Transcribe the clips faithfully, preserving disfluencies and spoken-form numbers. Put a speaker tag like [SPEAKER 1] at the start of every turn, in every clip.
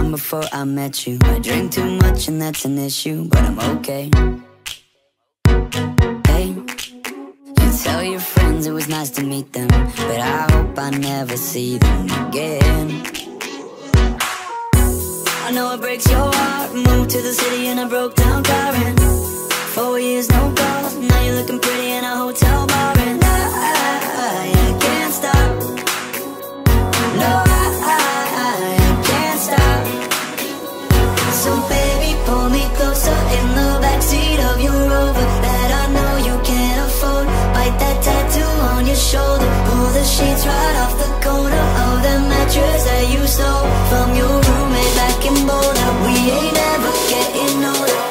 [SPEAKER 1] from before I met you. I drink too much and that's an issue, but I'm okay. Hey, you tell your friends it was nice to meet them, but I hope I never see them again. I know it breaks your heart. Moved to the city in a broke down car, and four years no calls. Now you're looking pretty in a hotel bar, and I, I, I can't stop. No, I, I, I can't stop. So baby, pull me closer in the backseat of your Rover that I know you can't afford. Bite that tattoo on your shoulder. Pull the sheets right off the corner of the mattress that you stole from your roommate back in Boulder. We ain't ever getting older.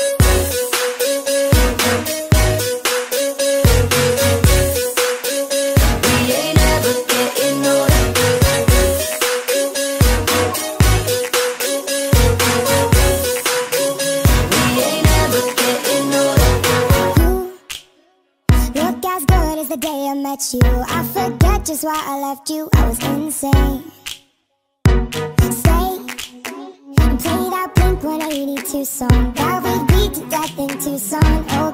[SPEAKER 1] We ain't ever getting older. We ain't ever getting older.
[SPEAKER 2] You look as good as the day I met you. I forget just why I left you. I was insane. Stay and play that Blink one eighty-two song that we beat to death in Tucson. Oh